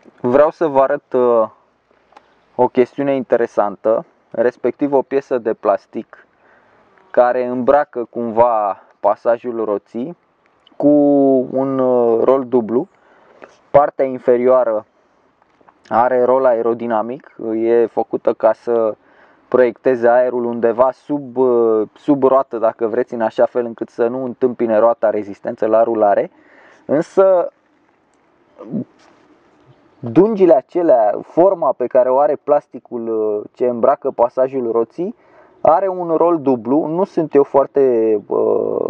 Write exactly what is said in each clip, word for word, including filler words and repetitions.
Vreau să vă arăt uh, o chestiune interesantă, respectiv o piesă de plastic care îmbracă cumva pasajul roții cu un uh, rol dublu. Partea inferioară are rol aerodinamic, e făcută ca să proiecteze aerul undeva sub, uh, sub roată, dacă vreți, în așa fel încât să nu întâmpine roata rezistență la rulare. Însă dungile acelea, forma pe care o are plasticul ce îmbracă pasajul roții, are un rol dublu. Nu sunt eu foarte uh,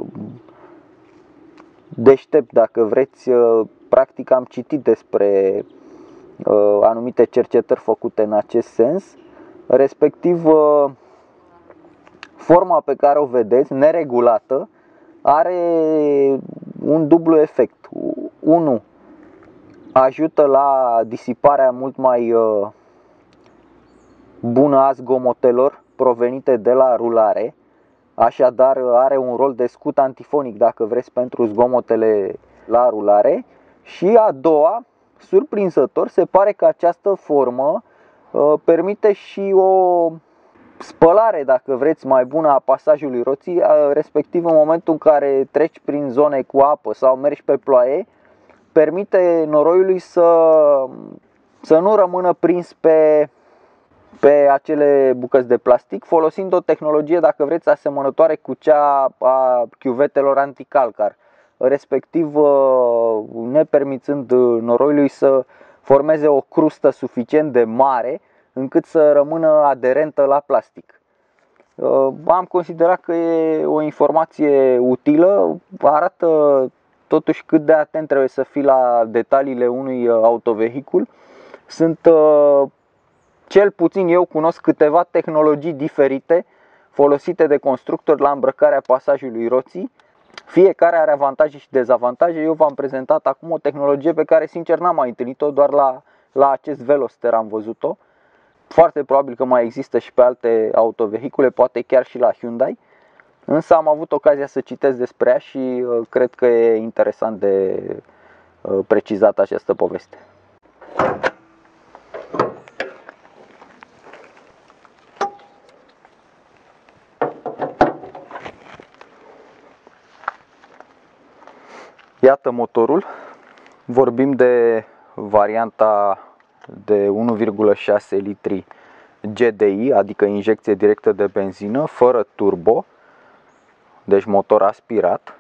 deștept, dacă vreți. Uh, practic am citit despre uh, anumite cercetări făcute în acest sens. Respectiv, uh, forma pe care o vedeți, neregulată, are un dublu efect. Unu, ajută la disiparea mult mai uh, bună a zgomotelor provenite de la rulare. Așadar are un rol de scut antifonic, dacă vreți, pentru zgomotele la rulare. Și a doua, surprinzător, se pare că această formă uh, permite și o spălare, dacă vreți, mai bună a pasajului roții, uh, respectiv în momentul în care treci prin zone cu apă sau mergi pe ploaie, permite noroiului să, să nu rămână prins pe, pe acele bucăți de plastic, folosind o tehnologie, dacă vreți, asemănătoare cu cea a chiuvetelor anticalcar, respectiv nepermițând noroiului să formeze o crustă suficient de mare încât să rămână aderentă la plastic. Am considerat că e o informație utilă, arată totuși cât de atent trebuie să fii la detaliile unui autovehicul. Sunt, cel puțin eu cunosc câteva tehnologii diferite folosite de constructori la îmbrăcarea pasajului roții. Fiecare are avantaje și dezavantaje. Eu v-am prezentat acum o tehnologie pe care sincer n-am mai întâlnit-o, doar la, la acest Veloster am văzut-o. Foarte probabil că mai există și pe alte autovehicule, poate chiar și la Hyundai. Însă am avut ocazia să citesc despre ea și uh, cred că e interesant de uh, precizat această poveste. Iată motorul. Vorbim de varianta de unu virgulă șase litri G D I, adică injecție directă de benzină, fără turbo. Deci motor aspirat,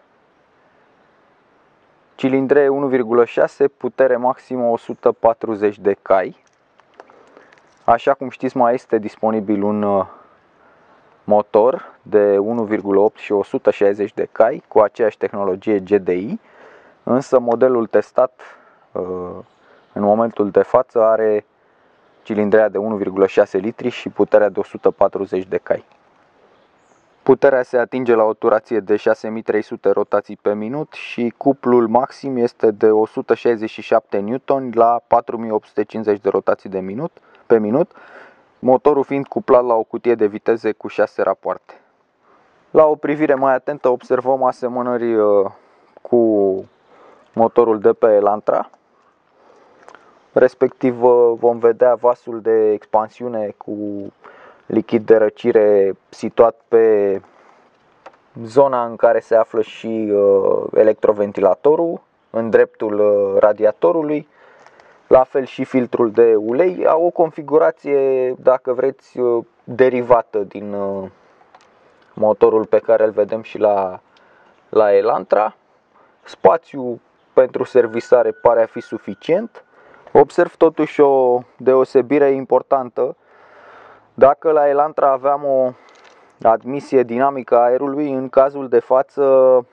cilindre unu virgulă șase, putere maximă o sută patruzeci de cai. Așa cum știți, mai este disponibil un motor de unu virgulă opt și o sută șaizeci de cai cu aceeași tehnologie G D I, însă modelul testat în momentul de față are cilindrea de unu virgulă șase litri și puterea de o sută patruzeci de cai. Puterea se atinge la o turație de șase mii trei sute rotații pe minut și cuplul maxim este de o sută șaizeci și șapte newtoni la patru mii opt sute cincizeci de rotații de minut, pe minut, motorul fiind cuplat la o cutie de viteze cu șase rapoarte. La o privire mai atentă observăm asemănări cu motorul de pe Elantra. Respectiv vom vedea vasul de expansiune cu lichid de răcire situat pe zona în care se află și uh, electroventilatorul, în dreptul uh, radiatorului, la fel și filtrul de ulei. Au o configurație, dacă vreți, uh, derivată din uh, motorul pe care îl vedem și la, la Elantra. Spațiul pentru servisare pare a fi suficient. Observ totuși o deosebire importantă. Dacă la Elantra aveam o admisie dinamică a aerului, în cazul de față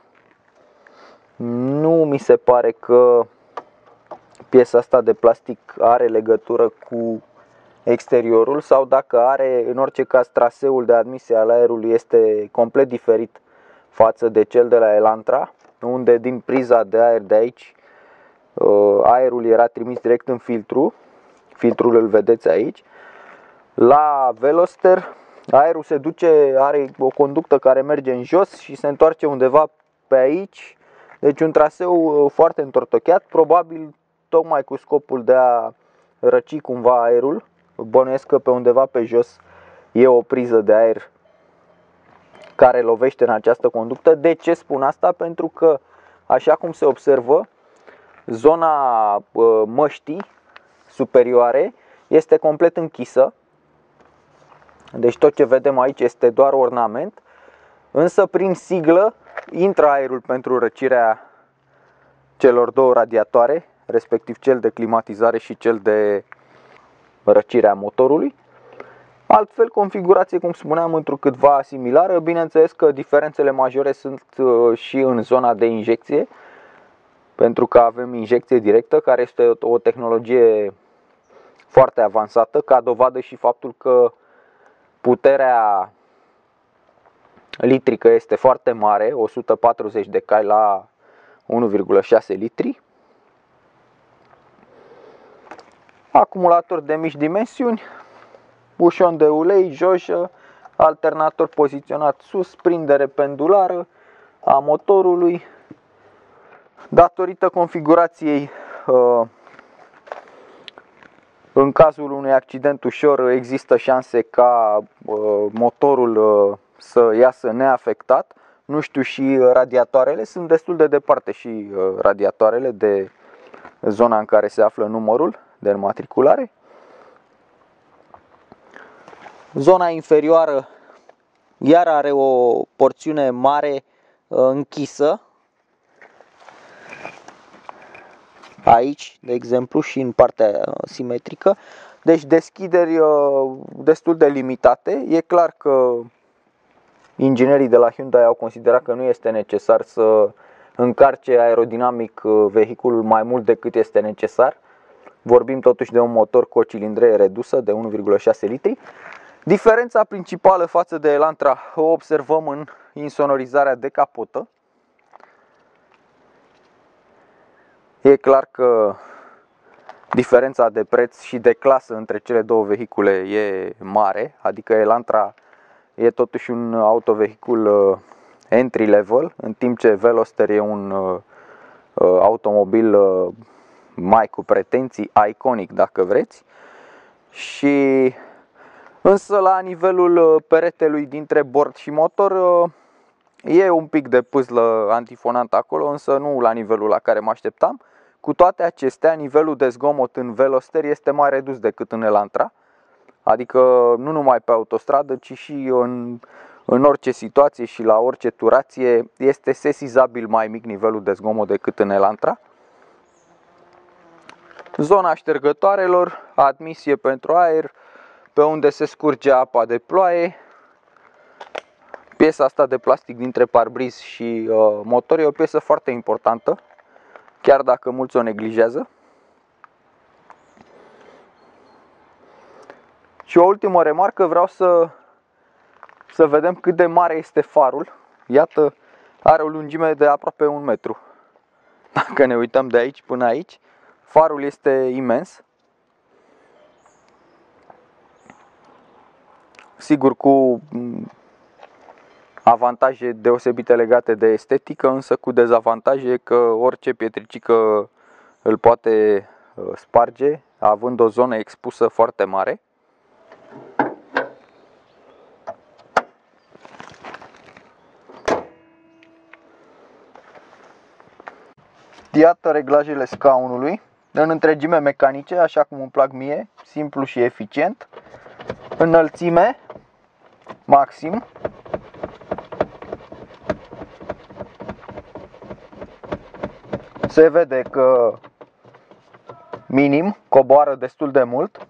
nu mi se pare că piesa asta de plastic are legătură cu exteriorul, sau dacă are, în orice caz traseul de admisie al aerului este complet diferit față de cel de la Elantra, unde din priza de aer de aici aerul era trimis direct în filtru. Filtrul îl vedeți aici. La Veloster aerul se duce, are o conductă care merge în jos și se întoarce undeva pe aici. Deci un traseu foarte întortocheat, probabil tocmai cu scopul de a răci cumva aerul. Bănuiesc că pe undeva pe jos e o priză de aer care lovește în această conductă. De ce spun asta? Pentru că, așa cum se observă, zona uh, măștii superioare este complet închisă. Deci tot ce vedem aici este doar ornament. Însă prin siglă intră aerul pentru răcirea celor două radiatoare, respectiv cel de climatizare și cel de răcirea motorului. Altfel, configurație, cum spuneam, întrucâtva similară. Bineînțeles că diferențele majore sunt și în zona de injecție, pentru că avem injecție directă, care este o tehnologie foarte avansată, ca dovadă și faptul că puterea litrică este foarte mare, o sută patruzeci de cai la unu virgulă șase litri. Acumulator de mici dimensiuni, bușon de ulei, jojă, alternator poziționat sus, prindere pendulară a motorului. Datorită configurației, în cazul unui accident ușor, există șanse ca motorul să iasă neafectat. Nu știu, și radiatoarele sunt destul de departe, și radiatoarele de zona în care se află numărul de înmatriculare. Zona inferioară iar are o porțiune mare închisă. Aici, de exemplu, și în partea simetrică. Deci deschideri destul de limitate. E clar că inginerii de la Hyundai au considerat că nu este necesar să încarce aerodinamic vehiculul mai mult decât este necesar. Vorbim totuși de un motor cu o cilindree redusă de unu virgulă șase litri. Diferența principală față de Elantra o observăm în insonorizarea de capotă. E clar că diferența de preț și de clasă între cele două vehicule e mare, adică Elantra e totuși un autovehicul entry level, în timp ce Veloster e un automobil mai cu pretenții, iconic dacă vreți. Și însă la nivelul peretelui dintre bord și motor e un pic de pâzlă antifonantă acolo, însă nu la nivelul la care mă așteptam. Cu toate acestea, nivelul de zgomot în Veloster este mai redus decât în Elantra. Adică nu numai pe autostradă, ci și în, în orice situație și la orice turație este sesizabil mai mic nivelul de zgomot decât în Elantra. Zona ștergătoarelor, admisie pentru aer, pe unde se scurge apa de ploaie. Piesa asta de plastic dintre parbriz și uh, motor e o piesă foarte importantă, chiar dacă mulți o neglijează. Și o ultimă remarcă, vreau să, să vedem cât de mare este farul. Iată, are o lungime de aproape un metru. Dacă ne uităm de aici până aici, farul este imens. Sigur, cu avantaje deosebite legate de estetică, însă cu dezavantaje că orice pietricică îl poate sparge, având o zonă expusă foarte mare. Iată reglajele scaunului, în întregime mecanice, așa cum îmi plac mie, simplu și eficient. Înălțime maxim. Se vede că minim, coboară destul de mult.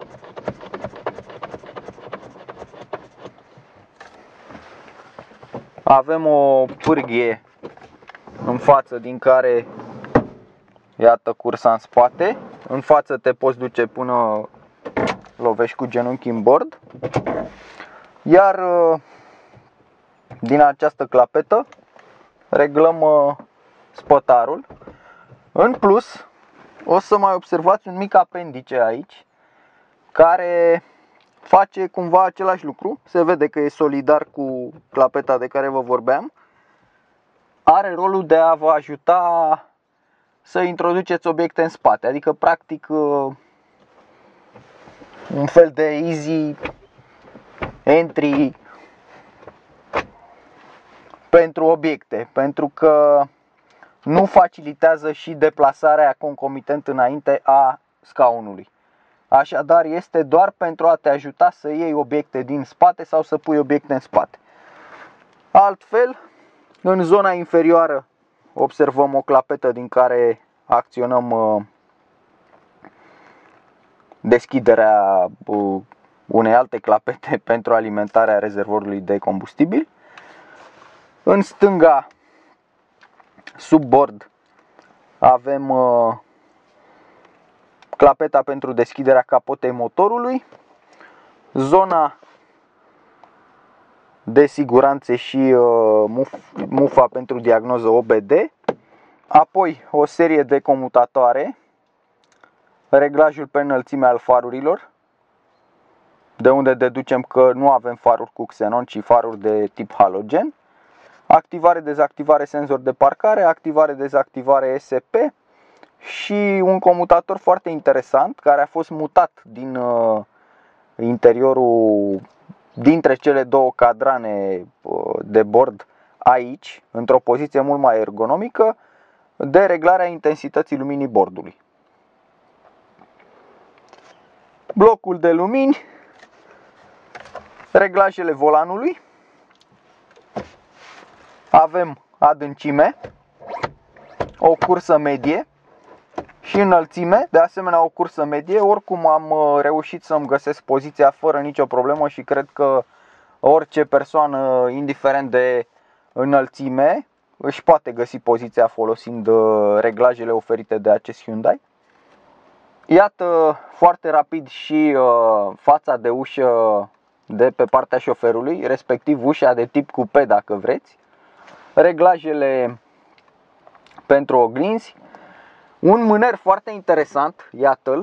Avem o pârghie în față din care, iată, cursa în spate. În față te poți duce până lovești cu genunchii în bord. Iar din această clapetă reglăm spătarul. În plus, o să mai observați un mic apendice aici, care face cumva același lucru. Se vede că e solidar cu clapeta de care vă vorbeam. Are rolul de a vă ajuta să introduceți obiecte în spate. Adică, practic, un fel de easy entry pentru obiecte, pentru că nu facilitează și deplasarea concomitent înainte a scaunului. Așadar, este doar pentru a te ajuta să iei obiecte din spate sau să pui obiecte în spate. Altfel, în zona inferioară observăm o clapetă din care acționăm deschiderea unei alte clapete pentru alimentarea rezervorului de combustibil. În stânga, sub bord, avem clapeta pentru deschiderea capotei motorului, zona de siguranță și mufa pentru diagnoză O B D, apoi o serie de comutatoare, reglajul pe înălțime al farurilor, de unde deducem că nu avem faruri cu xenon, ci faruri de tip halogen, activare-dezactivare senzor de parcare, activare-dezactivare S P și un comutator foarte interesant care a fost mutat din uh, interiorul, dintre cele două cadrane uh, de bord aici, într-o poziție mult mai ergonomică, de reglarea intensității luminii bordului. Blocul de lumini, reglajele volanului, avem adâncime, o cursă medie și înălțime, de asemenea o cursă medie. Oricum am reușit să-mi găsesc poziția fără nicio problemă și cred că orice persoană, indiferent de înălțime, își poate găsi poziția folosind reglajele oferite de acest Hyundai. Iată foarte rapid și fața de ușă de pe partea șoferului, respectiv ușa de tip coupe dacă vreți, reglajele pentru oglinzi, un mâner foarte interesant, iată-l,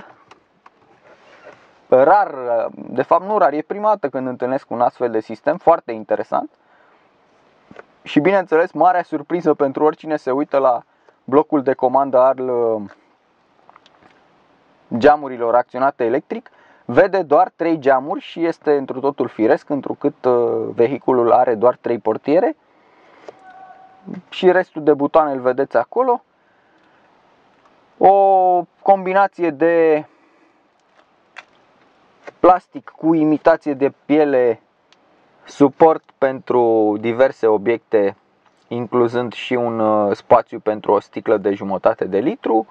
rar, de fapt nu rar, e prima dată când întâlnesc un astfel de sistem, foarte interesant și bineînțeles marea surpriză pentru oricine se uită la blocul de comandă al geamurilor acționate electric, vede doar trei geamuri și este întru totul firesc, întrucât vehiculul are doar trei portiere și restul de butoane îl vedeți acolo. O combinație de plastic cu imitație de piele, suport pentru diverse obiecte, incluzând și un spațiu pentru o sticlă de jumătate de litru.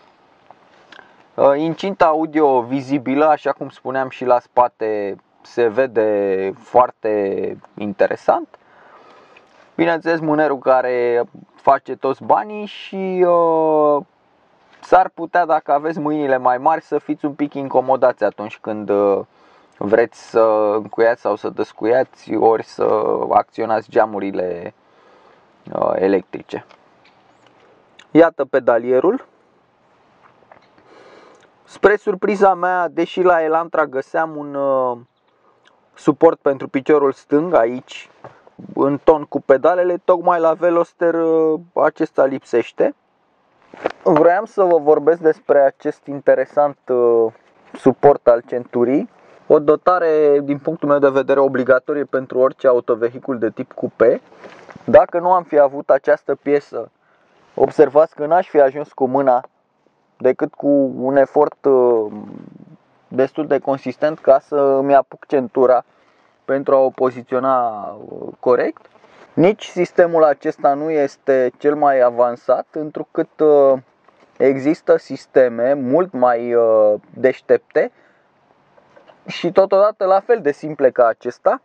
Incinta audio vizibilă, așa cum spuneam și la spate, se vede foarte interesant. Bineînțeles, mânerul care face toți banii și uh, s-ar putea, dacă aveți mâinile mai mari, să fiți un pic incomodați atunci când uh, vreți să încuiați sau să descuiați, ori să acționați geamurile uh, electrice. Iată pedalierul. Spre surpriza mea, deși la Elantra găseam un uh, suport pentru piciorul stâng aici, în ton cu pedalele, tocmai la Veloster uh, acesta lipsește. Vreau să vă vorbesc despre acest interesant uh, suport al centurii, o dotare din punctul meu de vedere obligatorie pentru orice autovehicul de tip coupe. Dacă nu am fi avut această piesă, observați că n-aș fi ajuns cu mâna decât cu un efort uh, destul de consistent ca să îmi apuc centura pentru a o poziționa uh, corect. Nici sistemul acesta nu este cel mai avansat, întrucât uh, există sisteme mult mai uh, deștepte și totodată la fel de simple ca acesta,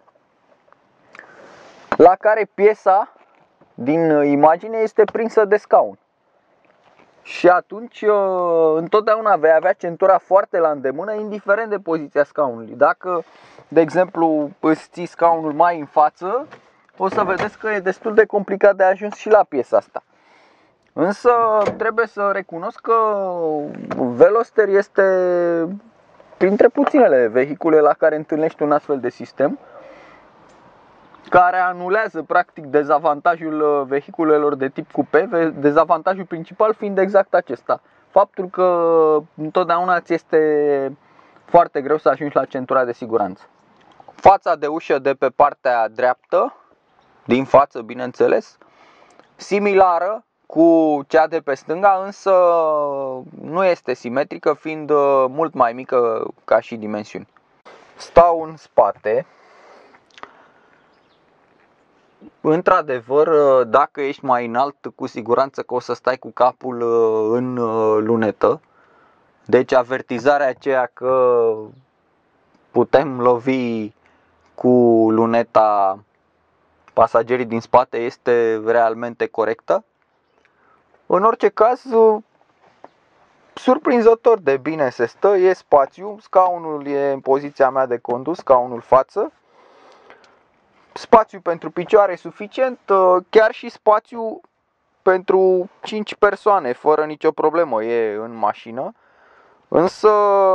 la care piesa din imagine este prinsă de scaun. Și atunci întotdeauna vei avea centura foarte la îndemână, indiferent de poziția scaunului. Dacă, de exemplu, îți ții scaunul mai în față, o să vedeți că e destul de complicat de ajuns și la piesa asta. Însă trebuie să recunosc că Veloster este printre puținele vehicule la care întâlnești un astfel de sistem, care anulează practic dezavantajul vehiculelor de tip coupe, dezavantajul principal fiind exact acesta. Faptul că întotdeauna ți este foarte greu să ajungi la centura de siguranță. Fața de ușă de pe partea dreaptă, din față bineînțeles, similară cu cea de pe stânga, însă nu este simetrică, fiind mult mai mică ca și dimensiuni. Stau în spate. Într-adevăr, dacă ești mai înalt, cu siguranță că o să stai cu capul în lunetă. Deci avertizarea aceea că putem lovi cu luneta pasagerii din spate este realmente corectă. În orice caz, surprinzător de bine se stă, e spațiu, scaunul e în poziția mea de condus, scaunul față. Spațiu pentru picioare suficient, chiar și spațiu pentru cinci persoane, fără nicio problemă, e în mașină. Însă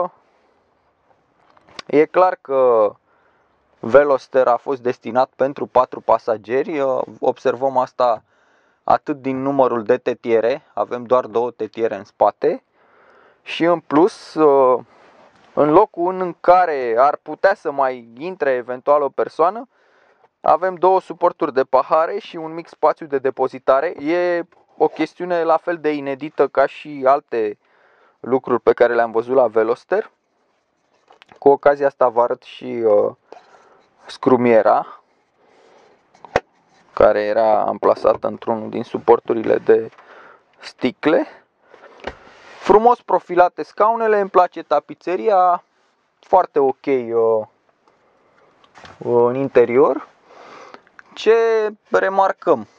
e clar că Veloster a fost destinat pentru patru pasageri. Observăm asta atât din numărul de tetiere, avem doar două tetiere în spate. Și în plus, în locul în care ar putea să mai intre eventual o persoană, avem două suporturi de pahare și un mic spațiu de depozitare. E o chestiune la fel de inedită ca și alte lucruri pe care le-am văzut la Veloster. Cu ocazia asta vă arăt și uh, scrumiera, care era amplasată într-unul din suporturile de sticle. Frumos profilate scaunele, îmi place tapiseria, foarte ok uh, în interior. Ce remarcăm?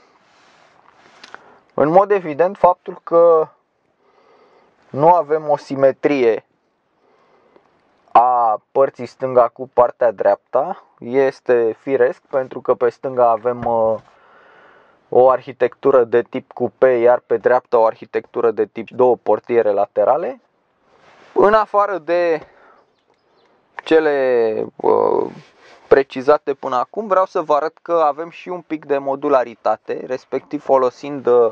În mod evident faptul că nu avem o simetrie a părții stânga cu partea dreapta. Este firesc pentru că pe stânga avem uh, o arhitectură de tip coupe, iar pe dreapta o arhitectură de tip două portiere laterale. În afară de cele uh, precizate până acum, vreau să vă arăt că avem și un pic de modularitate, respectiv folosind uh,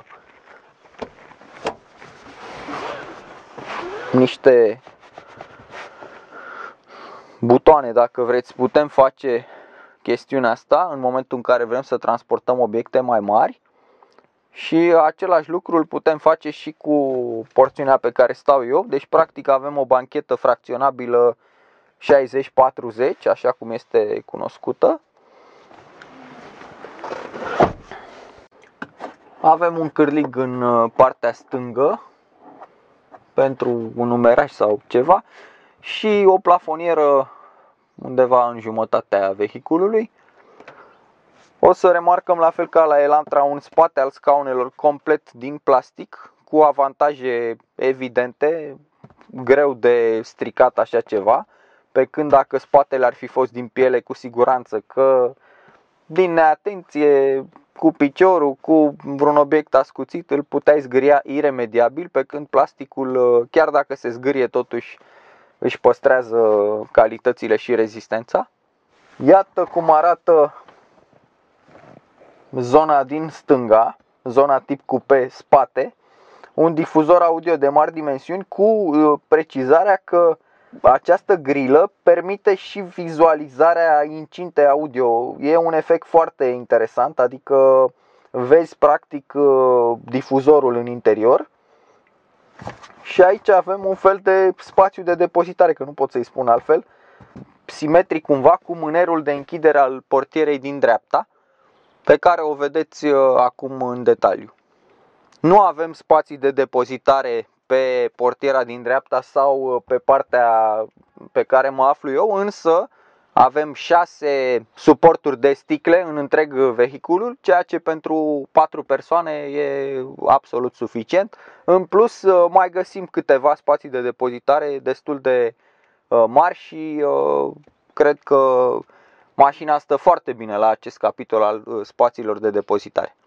niște butoane, dacă vreți, putem face chestiunea asta în momentul în care vrem să transportăm obiecte mai mari. Și același lucru îl putem face și cu porțiunea pe care stau eu. Deci practic avem o banchetă fracționabilă șaizeci patruzeci, așa cum este cunoscută. Avem un cârlig în partea stângă pentru un numeraș sau ceva și o plafonieră undeva în jumătatea vehiculului. O să remarcăm la fel ca la Elantra un spate al scaunelor complet din plastic, cu avantaje evidente, greu de stricat așa ceva, pe când dacă spatele ar fi fost din piele, cu siguranță că din neatenție, cu piciorul, cu vreun obiect ascuțit, îl puteai zgâria iremediabil, pe când plasticul, chiar dacă se zgârie, totuși își păstrează calitățile și rezistența. Iată cum arată zona din stânga, zona tip coupe spate, un difuzor audio de mari dimensiuni cu precizarea că această grilă permite și vizualizarea incintei audio. E un efect foarte interesant, adică vezi practic difuzorul în interior. Și aici avem un fel de spațiu de depozitare, că nu pot să-i spun altfel, simetric cumva cu mânerul de închidere al portierei din dreapta, pe care o vedeți acum în detaliu. Nu avem spații de depozitare pe portiera din dreapta sau pe partea pe care mă aflu eu, însă avem șase suporturi de sticle în întreg vehiculul, ceea ce pentru patru persoane e absolut suficient. În plus, mai găsim câteva spații de depozitare destul de mari și cred că mașina stă foarte bine la acest capitol al spațiilor de depozitare.